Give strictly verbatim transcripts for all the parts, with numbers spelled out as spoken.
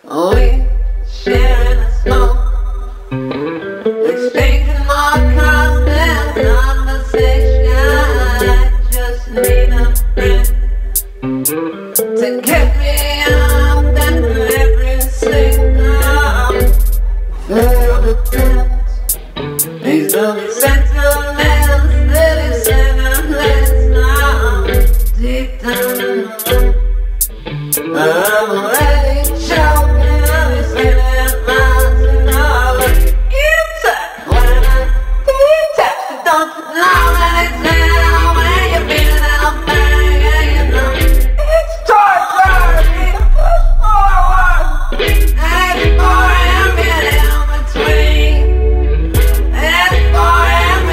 We sharing the smoke, exchanging more constant conversation. I just need a friend to get me up and every signal. Feel the dance, these little sentiments, little sentiments now. Deep down in my heart, I'm already choking, I'm spinning miles an hour. Detached, when I detach, don't you know that it's now when you're feeling out bang, and you know it's torture, need to push forward, and before I'm really in between, and before I'm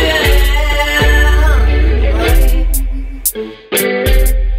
really in between.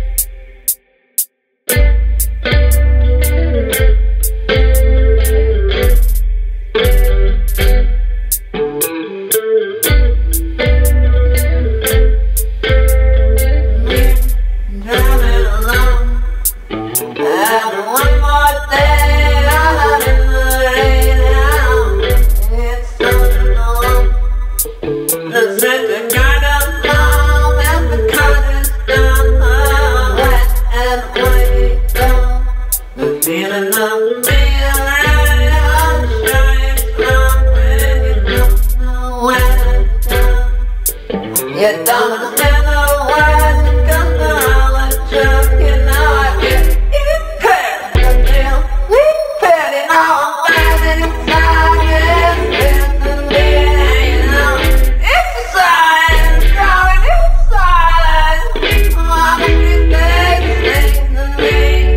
Feeling of me, I'm shining from when you don't know where to go. You don't understand the words, you got the hour joke. You know I get impaired, I feel impaired. You know I'm rising inside, it's in me, you know it's a sign, growing in silence. I'm a big day, things in me.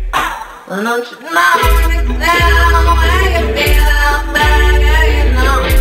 Don't you know it's now when you feel out bad, yeah, you know